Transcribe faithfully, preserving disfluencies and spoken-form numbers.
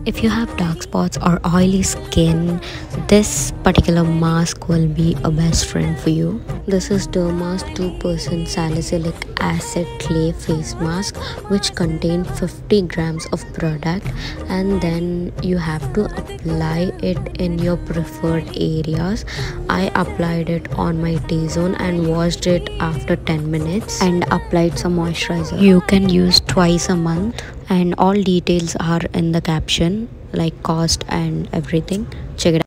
If you have dark spots or oily skin, this particular mask will be a best friend for you. This is Derma's two percent salicylic acid clay face mask, which contain fifty grams of product, and then you have to apply it in your preferred areas. I applied it on my T-zone and washed it after ten minutes and applied some moisturizer. You can use twice a month, and all details are in the caption, like cost and everything. Check it out.